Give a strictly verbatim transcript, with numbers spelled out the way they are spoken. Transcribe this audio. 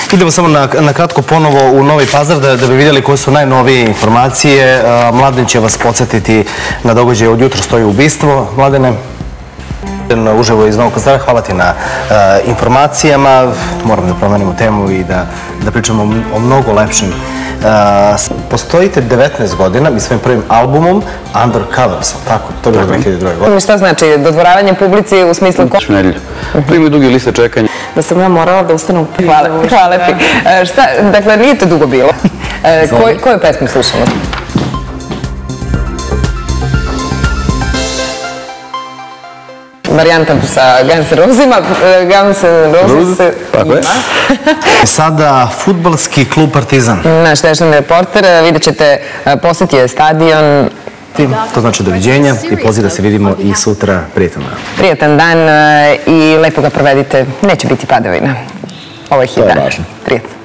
Idemo samo na kratko ponovo u Novi Pazar da bi vidjeli koje su najnovije informacije. Mladen će vas podsjetiti na događaje od jutra stoji ubistvo. Mladene, uživo iz Novog Pazara, hvala ti na informacijama. Moram da promenimo temu i da pričamo o mnogo lepšim. Postojite devetnaest godina i svojim prvim albumom Undercovers, tako? To je bilo dve hiljade druge. godine. Šta znači? Dodvoravanje publici u smislu... Nedelju. To imaju duge liste čekanja. Da sam ja morala da ustanem... Hvala ti. Dakle, nije to dugo bilo. Koju pesmu slušamo? Varijanta sa Guns N' Rosesima. Guns N' Roses... Tako je. Sada fudbalski klub Partizan. Naš tešnji reporter, vidjet ćete, posjetio stadion. To znači doviđenja i poziv da se vidimo i sutra. Prijetan dan. Prijetan dan i lepo ga provedite. Neće biti padavina. Ovo je hit dan. To je važno. Prijetan.